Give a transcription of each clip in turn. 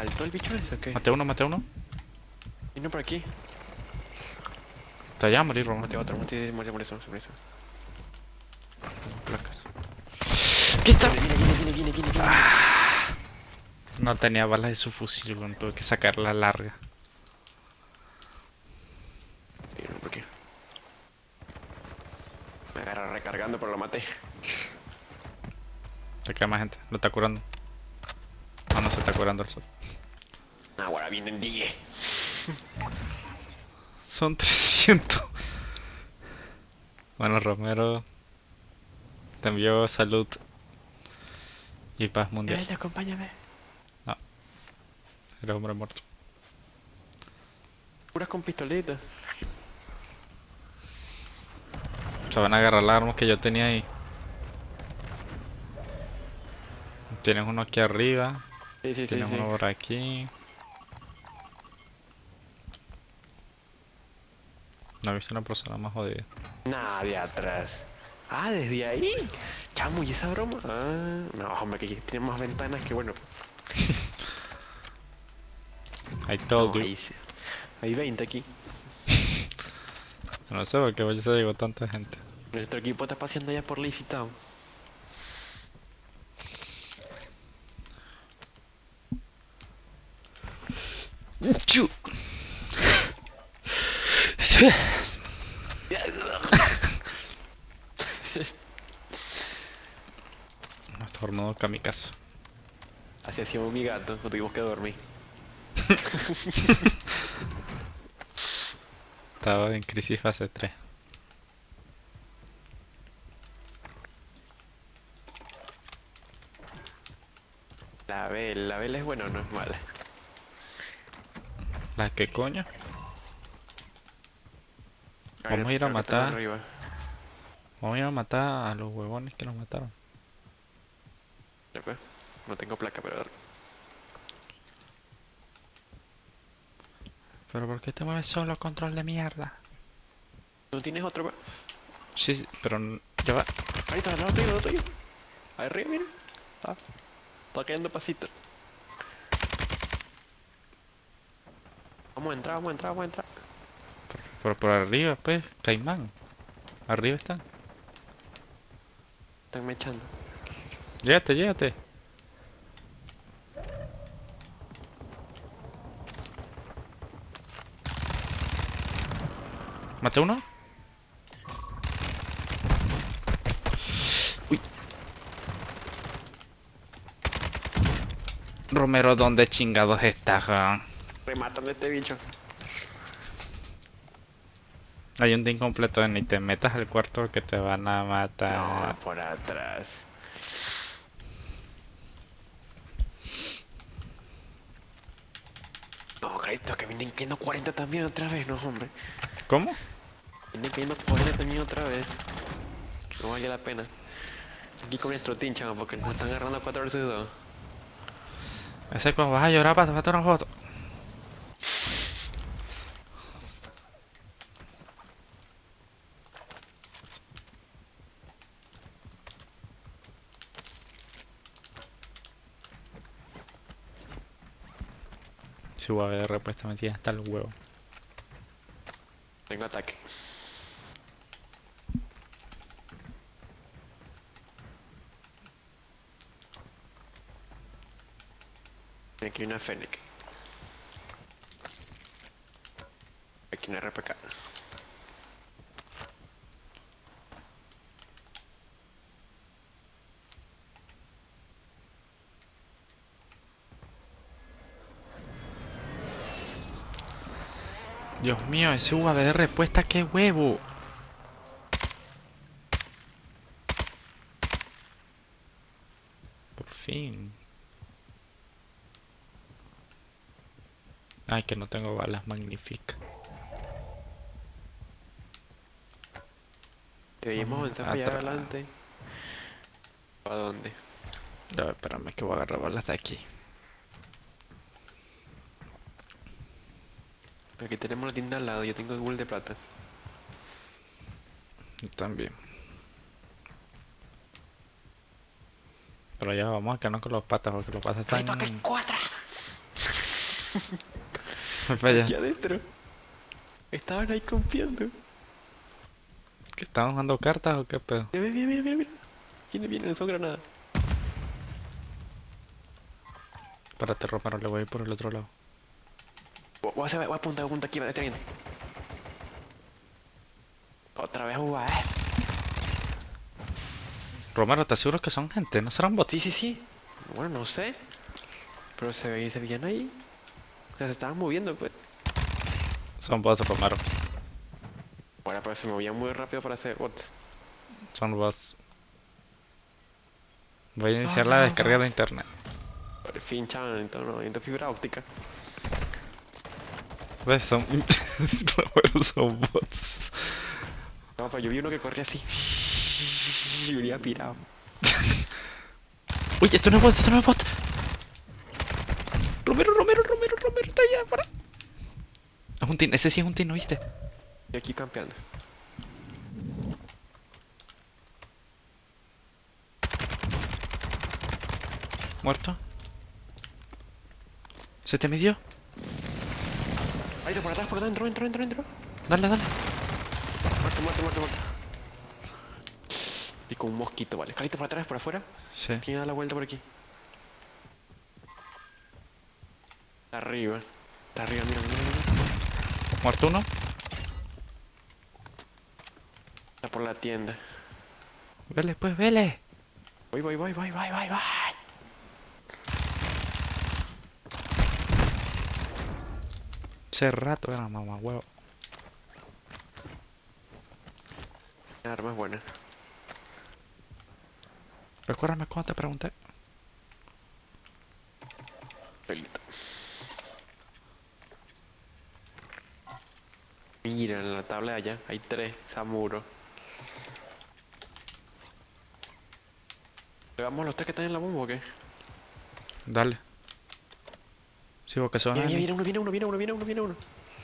¿Saltó el bicho ese o qué? Maté uno, maté uno. Vino por aquí. Te vaya a morir, Roma. Maté otro, por eso, por eso. Placas. ¿Qué está? Viene. No tenía balas de su fusil, weón. Tuve que sacar la larga. Vino por aquí. Me agarra recargando, pero lo maté. Te queda más gente. Lo está curando. Ah, no se está curando el sol. Ahora vienen 10. Son 300. Bueno, Romero, te envío salud y paz mundial. Ven, acompáñame. No, eres hombre muerto. Puras con pistolitas. Se van a agarrar las armas que yo tenía ahí. Tienes uno aquí arriba. Sí. Tienes uno por aquí. No he visto una persona más jodida. Nadie atrás. Ah, desde ahí. Chamo, ¿y esa broma? Ah, no, hombre, que tiene más ventanas que bueno. I told No, you. hay 20 aquí. No sé por qué se llegó tanta gente. Nuestro equipo está paseando ya por licitado. Chu. No, estornudo kamikaze. Así hacíamos mi gato, no tuvimos que dormir. Estaba en crisis fase 3. La vela es buena o no es mala. ¿La que coño? Vamos a ir a Creo que están matar. arriba. Vamos a ir a matar a los huevones que nos mataron. Ya pues, no tengo placa, pero a ver. ¿Pero por qué te mueves solo, control de mierda? ¿No tienes otro? Sí, pero ya va. Ahí está, al lado tuyo. Ahí arriba, mira. Está cayendo pasito. Vamos a entrar. Por arriba, pues, Caimán. Arriba están. Están echando. Llégate. ¿Maté uno? Uy. Romero, ¿dónde chingados estás, weón? Rematan a este bicho. Hay un team completo, ni te metas al cuarto que te van a matar. No, por atrás. No, carito, que vienen cayendo 40 también otra vez, no, hombre. ¿Cómo? Vienen cayendo 40 también otra vez. No vale la pena. Aquí con nuestro team, chamo, porque nos están agarrando 4 versus 2. Ese cuando vas a llorar para tomarte una foto. Si UAVR pues te metías hasta el huevo. Tengo ataque. Aquí hay una Fennec. Aquí una RPK. Dios mío, ese UAVR respuesta, qué huevo. Por fin. Ay, que no tengo balas, magnífica. Deberíamos avanzar para allá Atrás. adelante. ¿Para dónde? Ya, espérame que voy a agarrar balas de aquí. Aquí tenemos la tienda al lado, yo tengo el bull de plata. Yo también. Pero ya vamos a quedarnos con los patas porque los patas ¡Carito, que están... cuatro! Voy para allá. Aquí adentro. Estaban ahí confiando. ¿Que estaban jugando cartas o qué pedo? Mira, mira, mira, mira, mira. Viene, son granadas. Párate, Romero, le voy a ir por el otro lado. Voy a apuntar aquí, me está viendo. Otra vez jugar, Romero, ¿te aseguras que son gente? ¿No serán bots? Sí, sí, sí. Bueno, no sé. Pero se veían ahí. O sea, se estaban moviendo, pues. Son bots, Romero. Ahora, pero se movían muy rápido para hacer bots. Son bots. Voy a No, iniciar la no, descarga no. de internet. Por fin, chaval, entonces fibra óptica. ¿Ves? Son... Romero, son bots. No, pero yo vi uno que corría así. Y venía pirado. Uy, esto no es bot, esto no es bot. Romero, Romero, Romero, Romero, está allá, para. Es un team, ese sí es un team, ¿no viste? Y aquí campeando. Muerto. ¿Se te midió? Ahí, por atrás, por dentro, entro. Dale, dale. Muerto. Y con un mosquito, vale. Carito por atrás, por afuera. Sí. Tiene que dar la vuelta por aquí. Está arriba, mira. Muerto uno. Está por la tienda. Vele, pues, vele. Voy. Hace rato era mamá, huevo. La arma es buena. Recuérdame cuando te pregunté. Pelita. Mira, en la tabla de allá hay 3 Samuro. ¿Pegamos los 3 que están en la bomba o qué? Dale. Sí, porque se van a venir. Viene uno.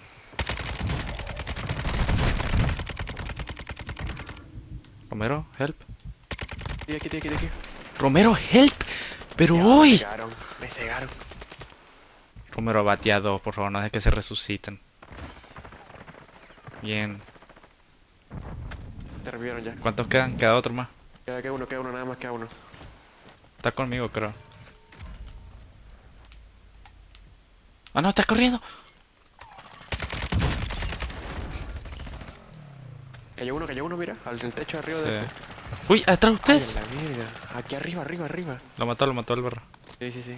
Romero, help. Estoy aquí. Romero, help. Pero Ya, hoy. me cegaron. Romero, bateado, por favor, no dejes que se resuciten. Bien. Te revivieron ya. ¿Cuántos quedan? Queda otro más. Queda uno, nada más queda uno. Está conmigo, creo. Ah, no, está corriendo. Cayó uno, mira, al del techo de arriba Sí. de ese. Uy, atrás de Ay, ustedes. a la mierda. Aquí arriba. Lo mató el barro. Sí.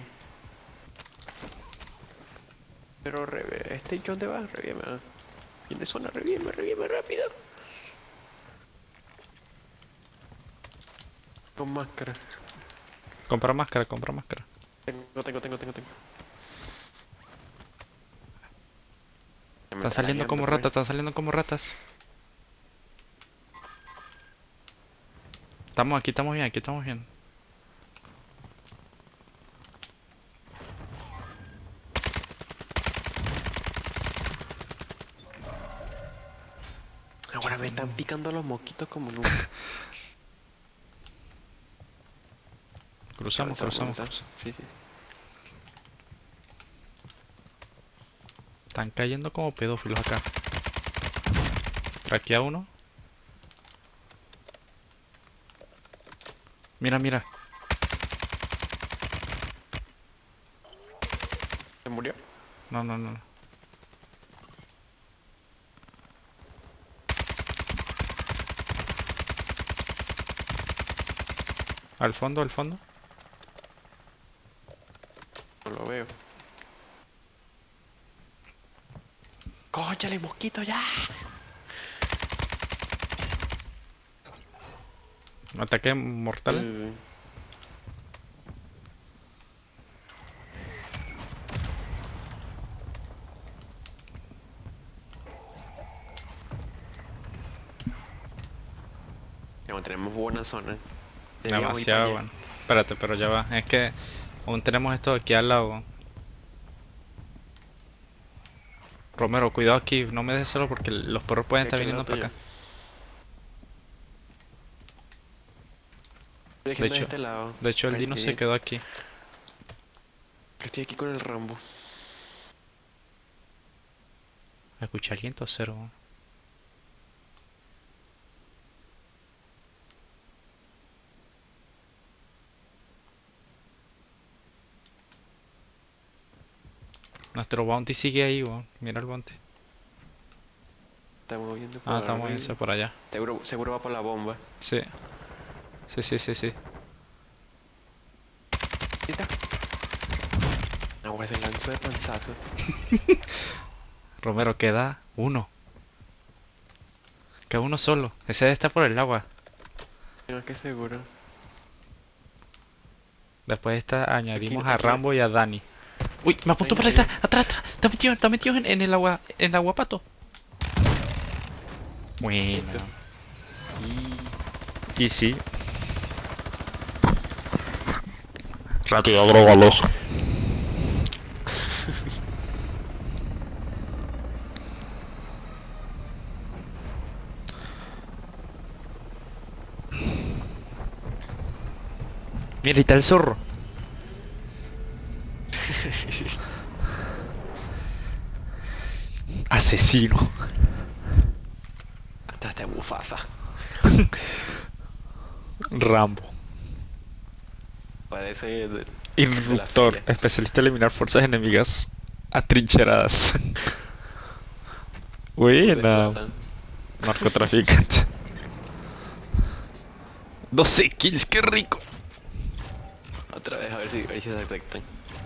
Pero este ¿dónde va? Revíveme. Viene zona, revíveme rápido. Con máscara. Compra máscara, compra máscara. Tengo. Están saliendo como ratas, están saliendo como ratas. Aquí estamos bien. Ahora me están picando los mosquitos como nunca. Cruzamos. Sí. Están cayendo como pedófilos acá. Traquea uno. Mira. ¿Se murió? No. Al fondo. No lo veo. ¡Cónchale, mosquito ya! Ataque mortal. Tenemos buena zona. Deberíamos ir Demasiado para allá. bueno. Espérate, pero ya va. Es que aún tenemos esto aquí al lado. Romero, cuidado aquí. No me dejes solo porque los perros pueden estar Aquí al viniendo lado para acá. tuyo. Estoy de este lado. De hecho, el Dino se quedó aquí. Estoy aquí con el Rambo. ¿Escuché aliento cero? Nuestro bounty sigue ahí, weón. Mira el bounty. Estamos viendo por Ah, estamos arriba. yendo por allá. Seguro va por la bomba. Sí. Sí. Ahí está. No, güey, se lanzó de panzazo. Romero, queda uno. Queda uno solo. Ese está por el agua. No, que seguro. Después esta añadimos a Aquí. Rambo y a Dani. Uy, me apuntó Ahí, para ahí. esa. Atrás. Está metido en el agua. En el aguapato. Bueno. Listo. Y sí. Rápido, agrógalos. Mira, ahí está el zorro. Asesino. Hasta este Mufasa. Rambo. Parece de Irruptor. la fila. Especialista en eliminar fuerzas enemigas atrincheradas. Buena. Desplazan. Narcotraficante. 12 kills, qué rico. Otra vez, a ver si se detectan.